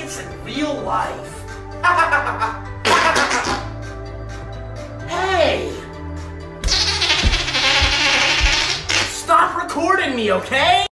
fights in real life. Hey! Stop recording me, okay?